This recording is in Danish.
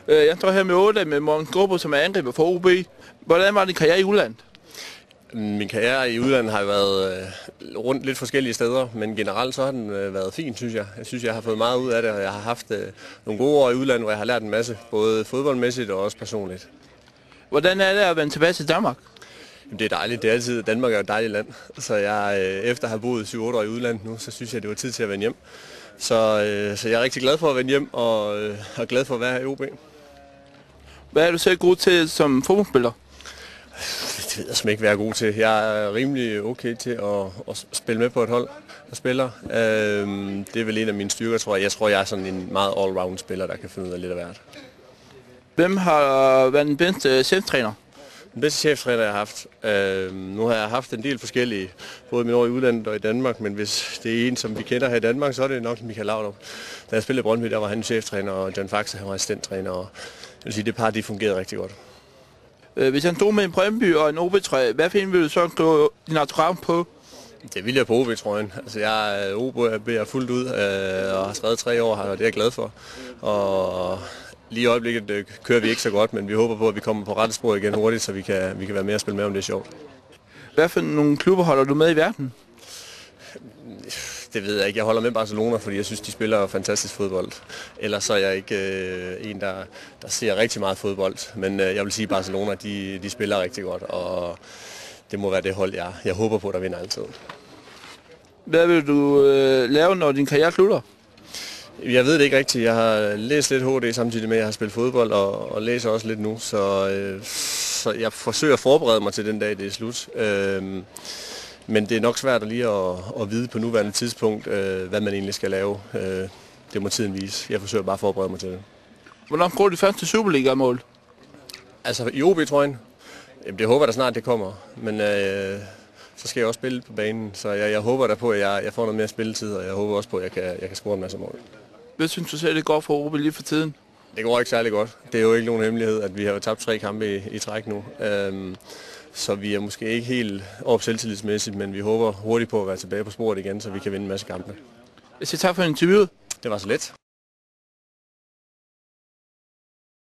Jeg står her med 8 med Morten Skåbo, som er angriber for OB. Hvordan var din karriere i udlandet? Min karriere i udlandet har været rundt lidt forskellige steder, men generelt så har den været fin, synes jeg. Jeg synes, jeg har fået meget ud af det, og jeg har haft nogle gode år i udlandet, hvor jeg har lært en masse, både fodboldmæssigt og også personligt. Hvordan er det at vende tilbage til Danmark? Jamen, det er dejligt. Det er altid, Danmark er et dejligt land, så jeg efter at have boet 7-8 år i udlandet nu, så synes jeg, det var tid til at vende hjem. Så jeg er rigtig glad for at vende hjem, og er glad for at være her i OB. Hvad er du selv god til som fodboldspiller? Det ved jeg simpelthen ikke, hvad jeg er god til. Jeg er rimelig okay til at spille med på et hold, der spiller. Det er vel en af mine styrker, tror jeg. Jeg tror, jeg er sådan en meget all-round spiller, der kan finde ud af lidt af hvert. Hvem har været den bedste cheftræner? Den bedste cheftræner, jeg har haft. Nu har jeg haft en del forskellige, både mine år i udlandet og i Danmark, men hvis det er en, som vi kender her i Danmark, så er det nok Michael Laudrup. Da jeg spillede i Brøndby, der var han cheftræner, og John Faxe, han var assistenttræner, og jeg vil sige, det par, de fungerede rigtig godt. Hvis han stod med en Brøndby og en OB-trøje, hvad fint vil du så gå din autograf på? Det vil jeg på OB-trøjen. Altså, jeg er OB fuldt ud og har skrevet 3 år, og det er jeg glad for. Og lige i øjeblikket kører vi ikke så godt, men vi håber på, at vi kommer på rette spor igen hurtigt, så vi kan være med og spille med, om det er sjovt. Hvad for nogle klubber holder du med i verden? Det ved jeg ikke. Jeg holder med Barcelona, fordi jeg synes, de spiller fantastisk fodbold. Ellers så er jeg ikke en, der ser rigtig meget fodbold. Men jeg vil sige, at Barcelona, de spiller rigtig godt, og det må være det hold, jeg håber på, der vinder altid. Hvad vil du lave, når din karriere slutter? Jeg ved det ikke rigtigt. Jeg har læst lidt HD samtidig med, at jeg har spillet fodbold, og læser også lidt nu. Så jeg forsøger at forberede mig til den dag, det er slut. Men det er nok svært lige at vide på nuværende tidspunkt, hvad man egentlig skal lave. Det må tiden vise. Jeg forsøger bare at forberede mig til det. Hvornår går de første Superliga-mål? Altså i OB-trøjen? Jamen, det håber jeg da snart, det kommer. Men så skal jeg også spille på banen. Så jeg håber da på, at jeg får noget mere spilletid, og jeg håber også på, at jeg kan score en masse mål. Hvad synes du selv, det går for OB lige for tiden? Det går ikke særlig godt. Det er jo ikke nogen hemmelighed, at vi har jo tabt 3 kampe i træk nu. Så vi er måske ikke helt op selvtillidsmæssigt, men vi håber hurtigt på at være tilbage på sporet igen, så vi kan vinde en masse kampe. Jeg siger tak for interviewet. Det var så let.